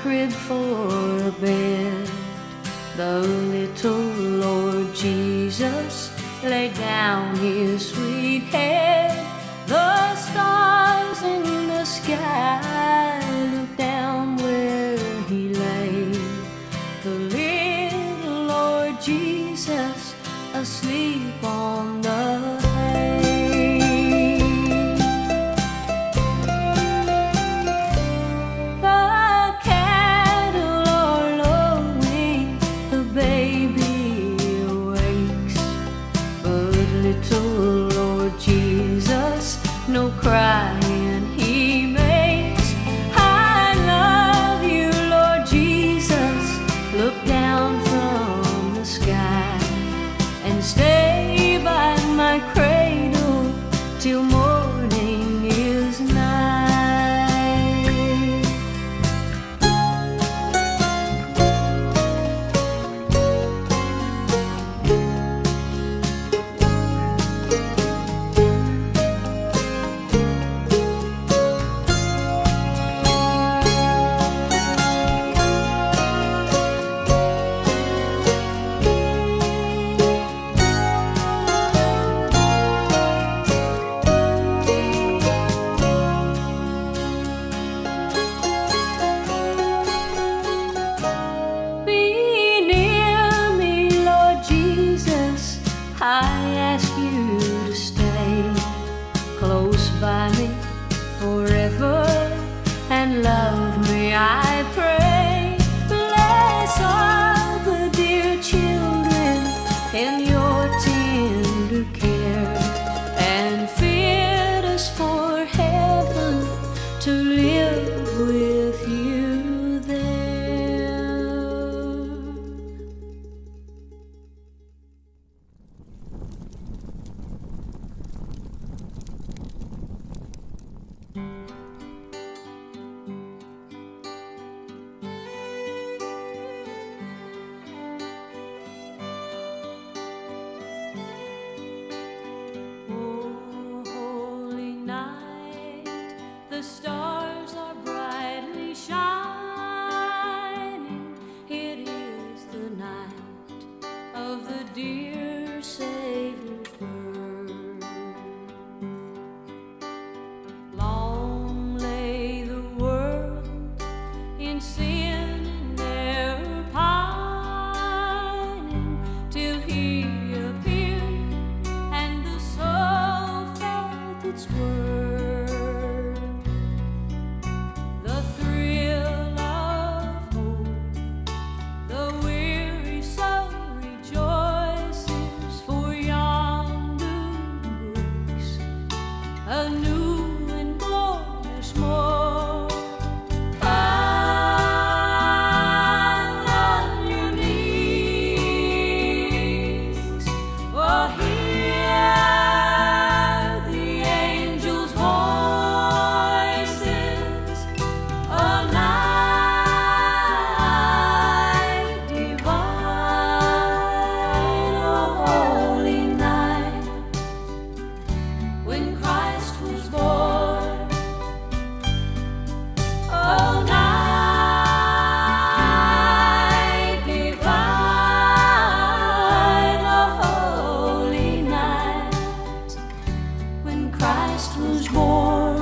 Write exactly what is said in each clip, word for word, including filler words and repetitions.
crib for a bed, the little Lord Jesus laid down his sweet head. The stars in the sky looked down where he lay. The little Lord Jesus asleep on the hay. The cattle are lowing, the baby awakes, but little Lord Jesus no crying he makes. I love you, Lord Jesus, look down from the sky and stay by my cradle till morning is nigh. I ask you to stay close by me forever and love me, I pray. Bless all the dear children in your tender care, and fit us for heaven to live with you there. The stars are brightly shining. It is the night of the dear Savior's birth. Long lay the world in sin and error pining, till he appeared and the soul felt its worth. A new and glorious morn. Fall on your knees, oh, hear the angels' voices. Oh, night divine, oh, holy night, when Christ was born. Oh, night divine, oh, holy night, when Christ was born.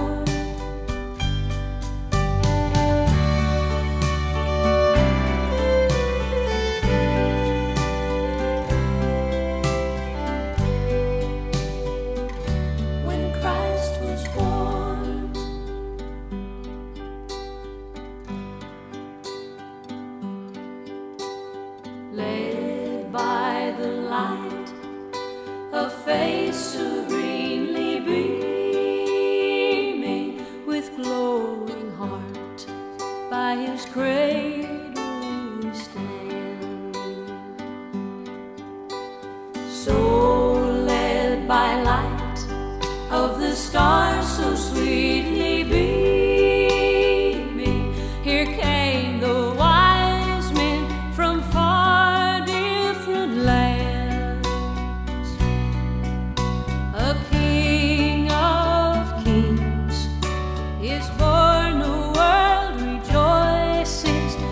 Led by the light, a face serenely beaming, with glowing heart, by his cradle we stand. So led by light of the stars so sweetly beaming, here came the wise men from far different lands. A King of kings is born, the world rejoices.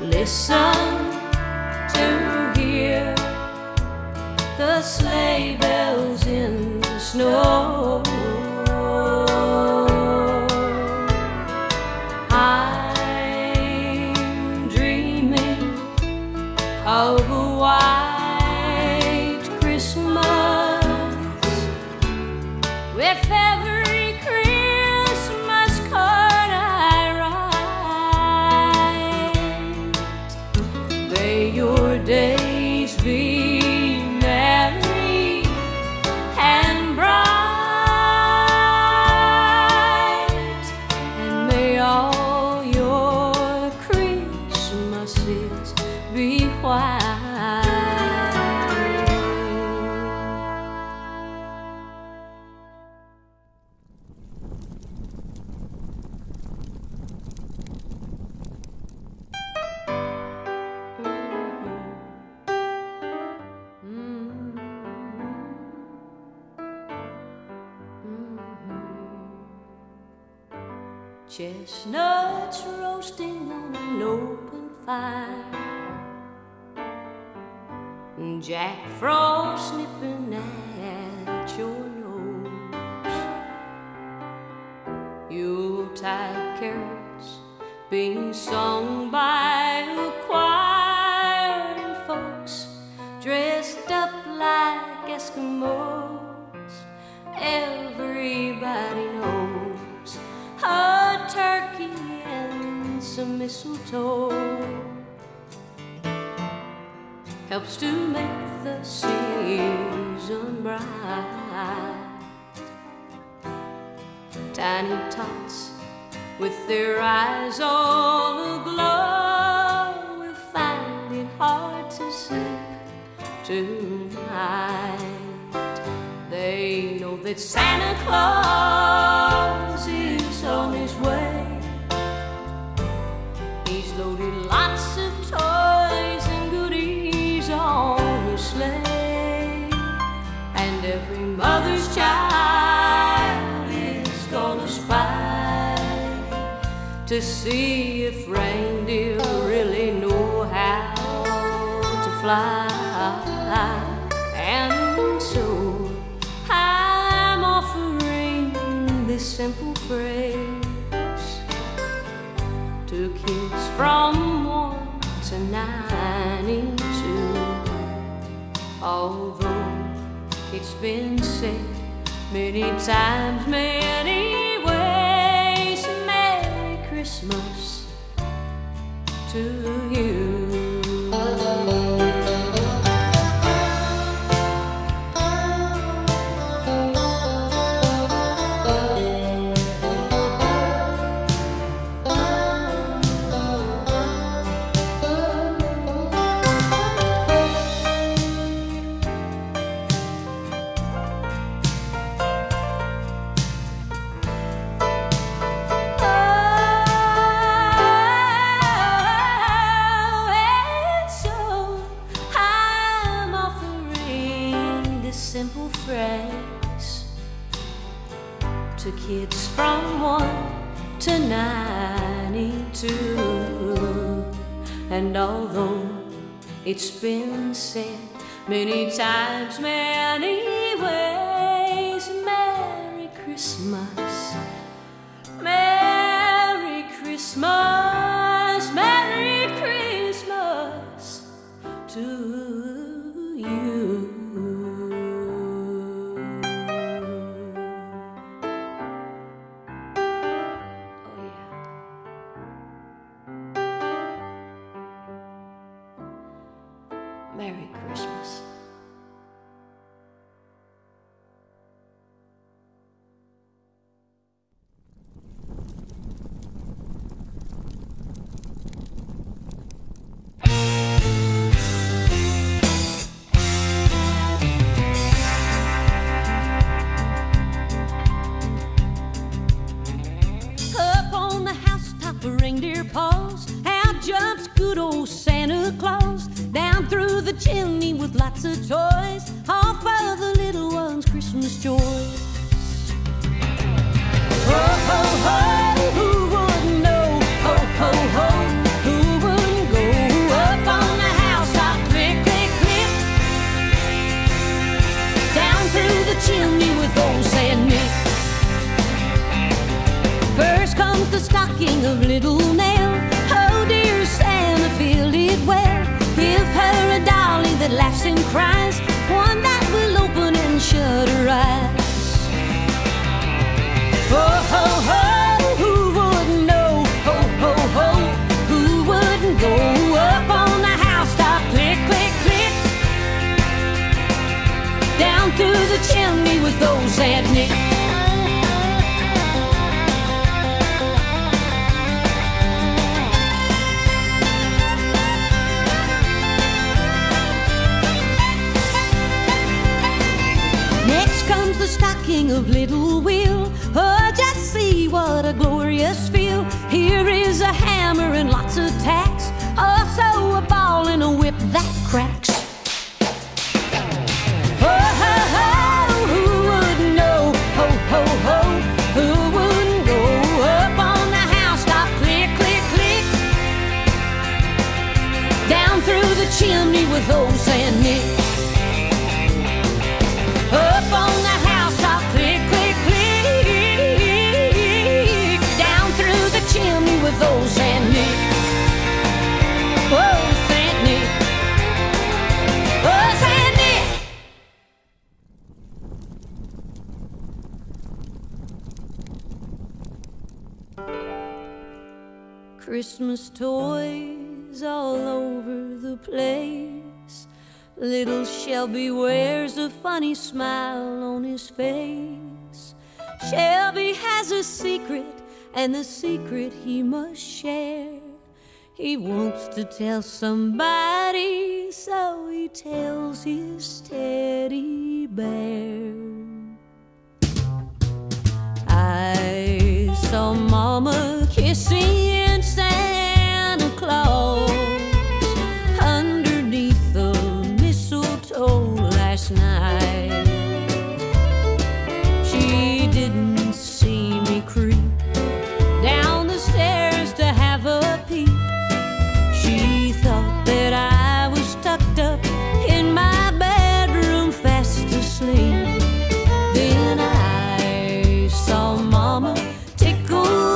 listen to hear the sleigh bells in the snow. I'm dreaming of a white Christmas with every Christmas card I write. May your days be merry and bright, and may all your Christmases be white. Chestnuts roasting on an open fire, Jack Frost nipping at your nose, Yuletide carols being sung by a choir, and folks dressed up like Eskimos. Everybody knows a turkey and some mistletoe helps to make the season bright. Tiny tots with their eyes all aglow will find it hard to sleep tonight. They know that Santa Claus is on his way. He's loaded lots of toys and goodies on his sleigh, and every mother's child is gonna spy to see if reindeer really know how to fly. And so I'm offering this simple phrase to kids from one to ninety-two. Although it's been said many times, many ways, Merry Christmas to you. Simple phrase to kids from one to ninety-two. And although it's been said many times, many ways, Merry Christmas, Merry Christmas, Merry Christmas to you. Merry Christmas. Up on the housetop, a reindeer paws, out jumps good old Santa Claus. Down through the chimney with lots of toys, all for the little ones' Christmas joys. Ho, ho, ho, who wouldn't know? Ho, ho, ho, who wouldn't go with old Saint Nick. Next comes the stocking of little Will. Oh, just see what a glorious feel. Here is a hammer and lots of tacks, also a ball and a whip that cracks. Oh, ho, ho, who wouldn't know? Ho, ho, ho, who wouldn't go up on the housetop? Click, click, click, down through the chimney with old Saint Nick. Up on the housetop, click, click, click, down through the chimney with old Saint Nick. Oh, Saint Nick. Oh, Saint Nick. Christmas toys all over the place. Little Shelby wears a funny smile on his face. Shelby has a secret, and the secret he must share. He wants to tell somebody, so he tells his teddy bear. I saw Mama kissing Santa Claus underneath the mistletoe last night. She didn't see me creep down the stairs to have a peep. She thought that I was tucked up in my bedroom fast asleep. Then I saw Mama tickle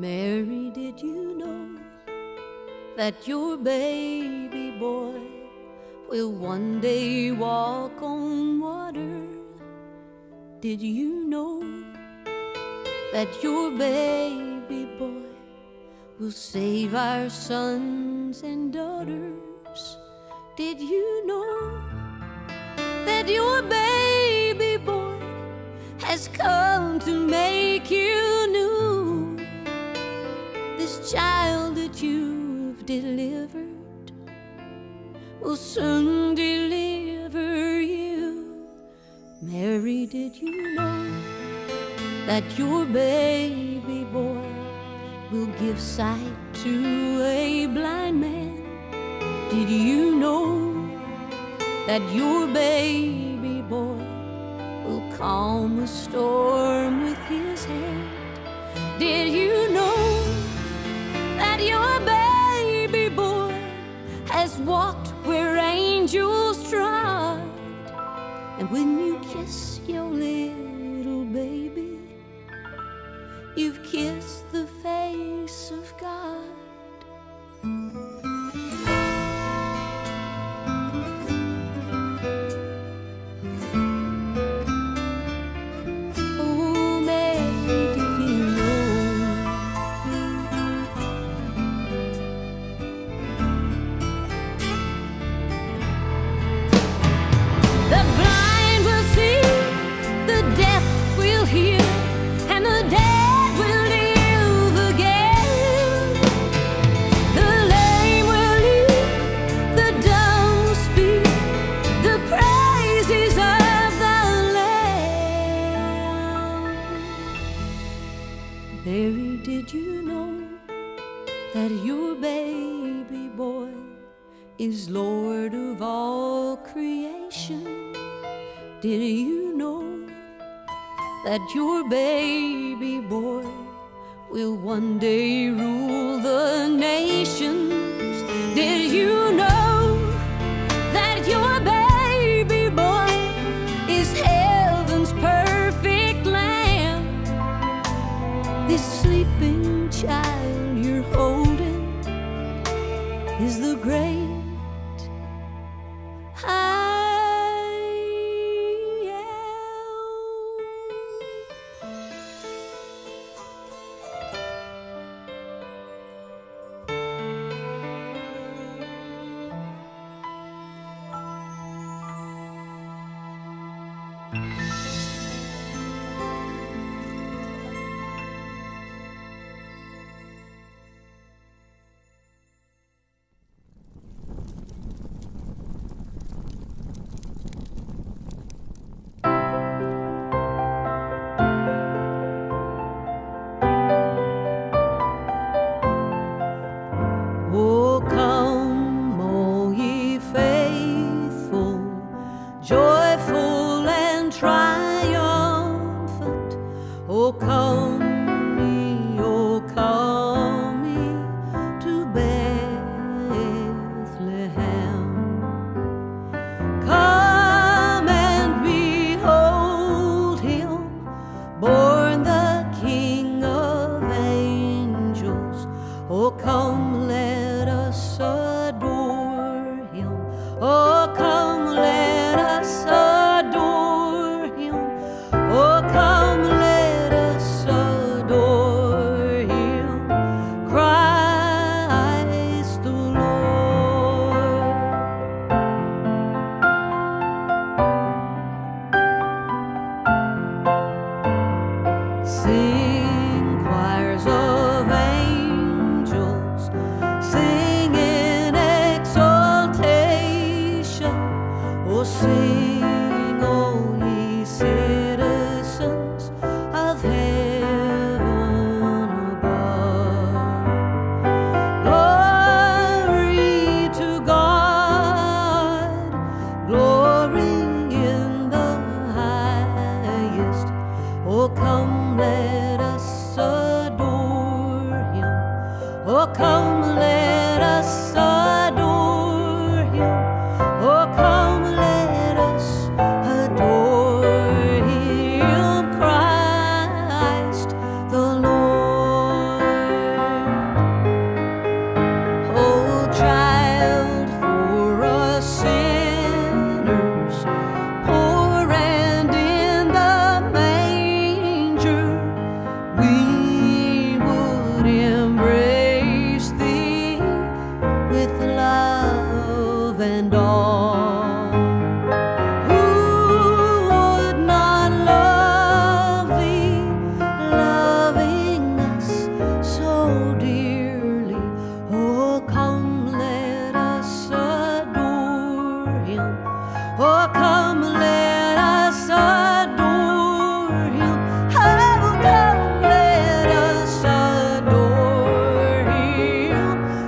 Mary, did you know that your baby boy will one day walk on water? Did you know that your baby boy will save our sons and daughters? Did you know that your baby boy has come to make you new? This child that you've delivered will soon deliver you. Mary, did you know that your baby boy will give sight to a blind man? Did you know that your baby boy will calm a storm with his hand? Did you know that your baby boy has walked where angels trod? And when you kiss your little baby, you've kissed the face of God. Oh, Mary, did you know? The blind will see, the deaf will hear, and the dead will live again. The lame will leap, the dumb will speak, the praises of the Lamb. Mary, did you know that your baby boy is Lord of all creation? Did you know that your baby boy will one day rule the nations? Did you know that your baby boy is heaven's perfect lamb? This sleeping child you're holding is the great I Oh, come, all ye faithful, joyful and triumphant. Oh, come ye, oh, come ye to Bethlehem. Come and behold him, born the King of angels. Oh, come, let us and all. Who would not love thee, loving us so dearly? Oh, come, let us adore him. Oh, come, let us adore him. Oh, come, let us adore him.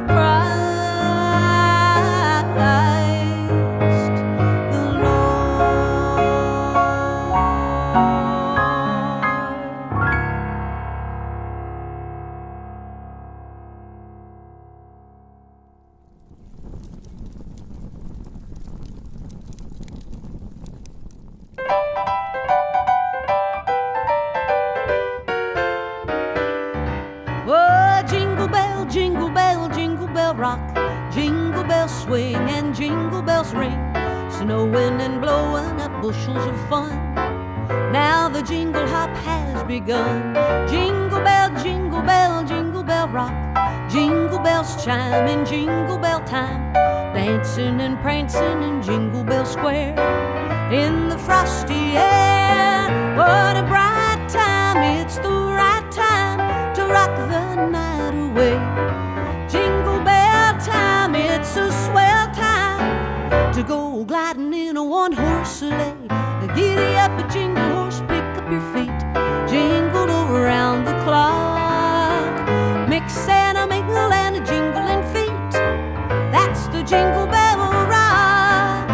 Christ the Lord. Oh, jingle bell, jingle bell, jingle bell rock, jingle bells swing and jingle bells ring, snowing and blowing up bushels of fun. Now the jingle hop has begun. Jingle bell, jingle bell, jingle bell rock, jingle bells chime in jingle bell time, dancing and prancing in Jingle Bell Square in the frosty air. What a bright time, it's the right time to rock the night away. Jingle bell time, it's a swell time to go gliding in a one-horse sleigh. Giddy up a jingle horse, pick up your feet, jingle around the clock. Mix and a mingle and a jingling feet, that's the Jingle Bell Rock.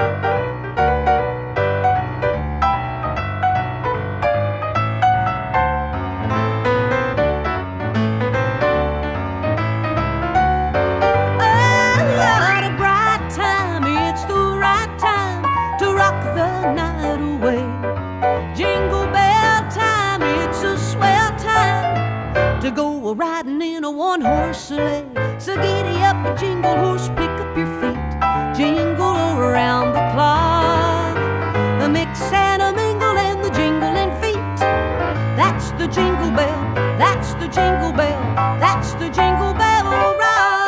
Oh, what a bright time, it's the right time to rock the night away. Jingle bell time, it's a swell time to go riding in a one-horse sleigh. So giddy up a jingle horse, pick up your feet, jingle around the clock. A mix and a mingle and the jingling feet, that's the Jingle Bell, that's the Jingle Bell, that's the Jingle Bell Rock.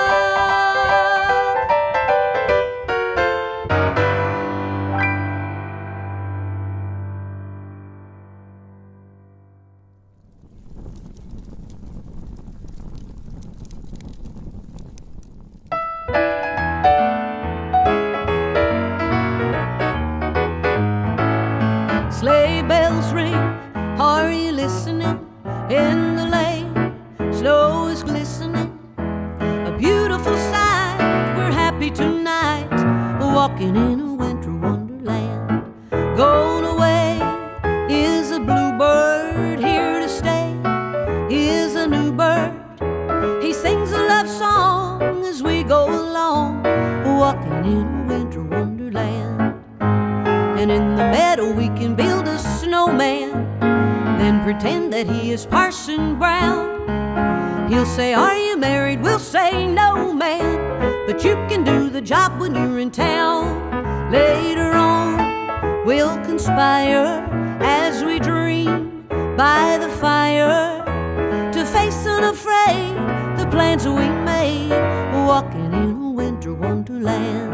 Sleigh bells ring, are you listening? In the lane, snow is glistening, a beautiful sight. We're happy tonight, walking in a winter wonderland. Going away is a bluebird, here to stay is a new bird. He sings a love song as we go along, walking in a winter wonderland. And in the meadow we can build a snowman, then pretend that he is Parson Brown. He'll say, are you married? We'll say, no, man, but you can do the job when you're in town. Later on we'll conspire as we dream by the fire to face unafraid the plans we made, walking in a winter wonderland.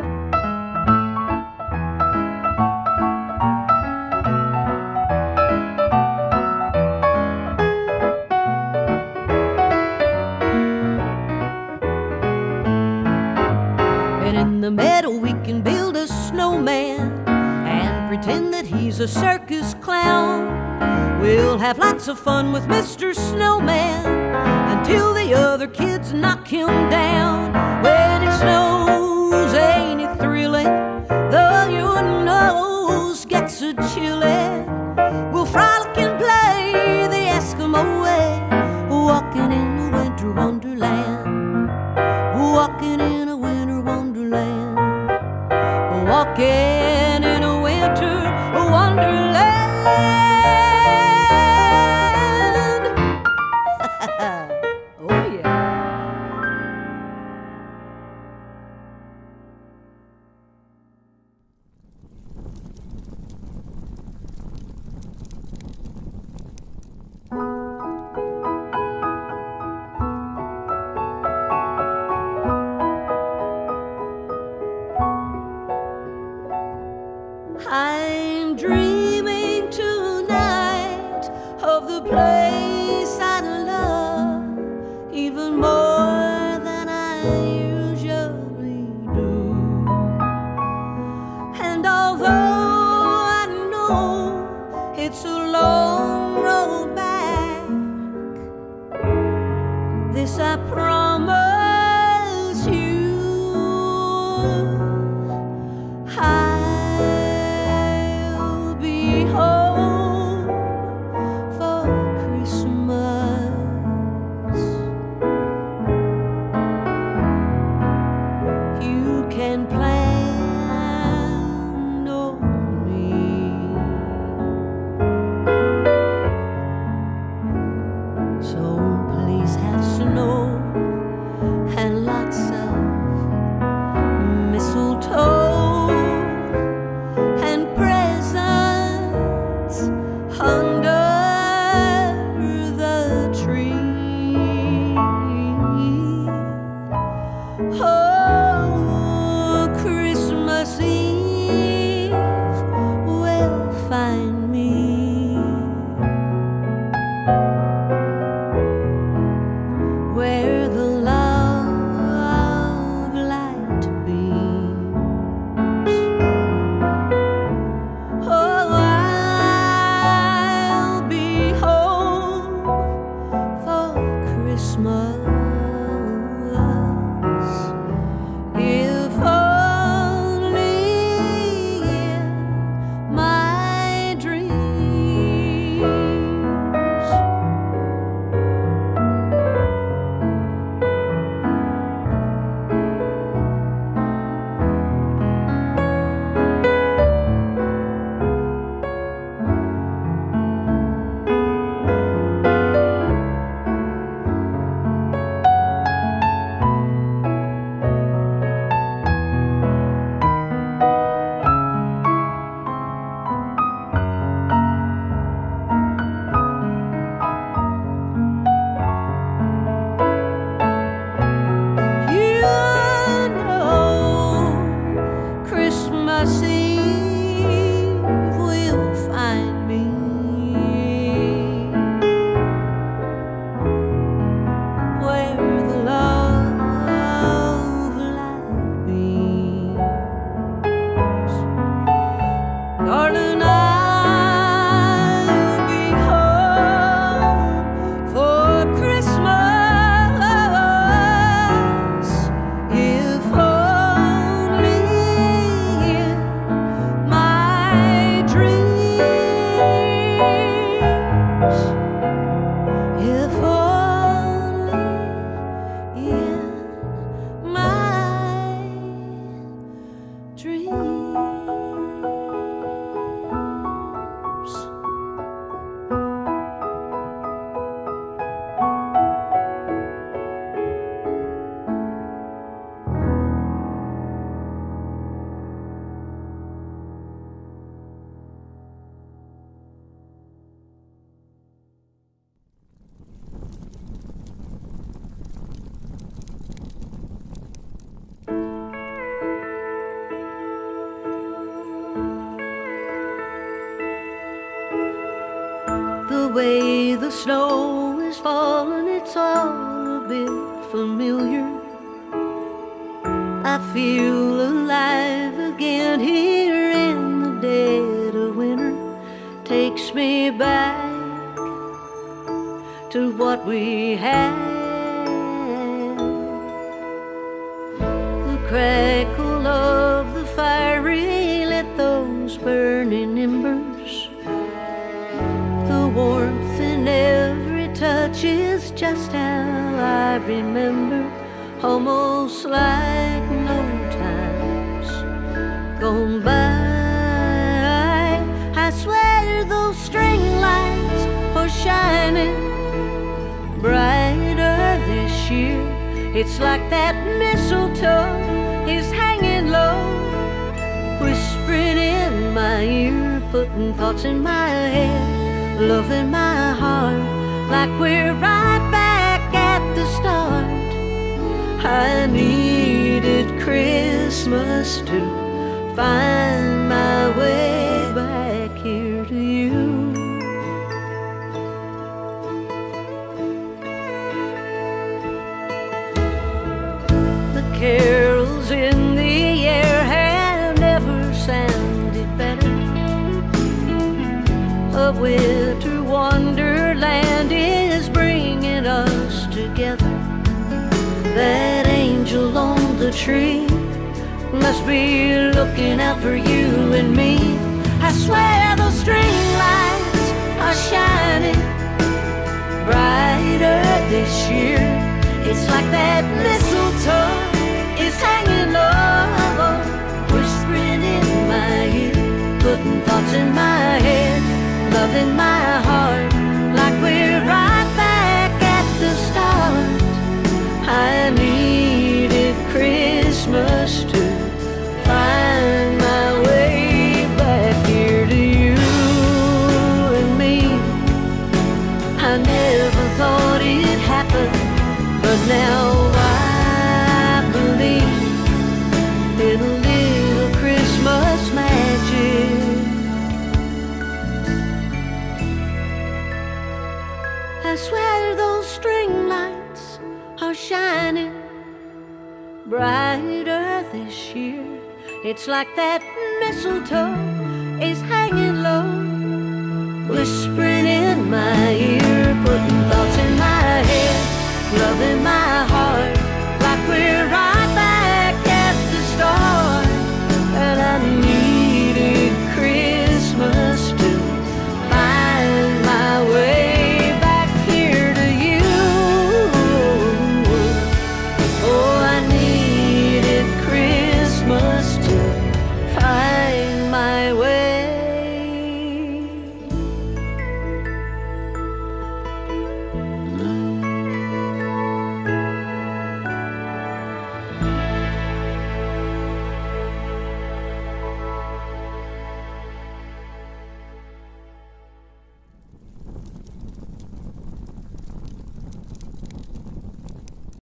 In the meadow we can build a snowman and pretend that he's a circus clown. We'll have lots of fun with Mister Snowman until the other kids knock him down. When it snows, ain't it thrilling? Though your nose gets a chilling, we'll frolic and play the Eskimo way, walking in a winter wonderland, walking in a winter wonderland, walking in a winter wonderland. Oh yeah. place I love even more than I usually do. And although I know it's a long road back, this I promise you, I'll be home for Christmas. You can plan on me, so please have snow and lots of mistletoe and presents under the tree. Oh, Christmas Eve will find me where the love light beams. Oh, I'll be home for Christmas, if only in my dreams. You know, Christmas Eve will find me where the love light beams. Darling, I'll be home for Christmas, if only in my dreams. If only in my dreams. The way the snow is falling, it's all a bit familiar. I feel alive again here in the dead of winter. Takes me back to what we had. The crackle of the fiery lit those burning embers. The warmth in every touch is just how I remember, almost like no time's gone by. I swear those string lights are shining brighter this year. It's like that mistletoe is hanging low, whispering in my ear, putting thoughts in my head, love in my heart, like we're right back at the start. I needed Christmas to find my way back here to you. winter wonderland is bringing us together. That angel on the tree must be looking out for you and me. I swear those string lights are shining brighter this year. It's like that mistletoe is hanging low, whispering in my ear, putting thoughts in my head, love in my heart, like we're right back at the start. I needed Christmas to find my way back here to you and me. I never thought it'd happen, but now I believe in a little Christmas magic. I swear those string lights are shining brighter this year. It's like that mistletoe is hanging low, whispering in my ear, putting thoughts in my head, love in my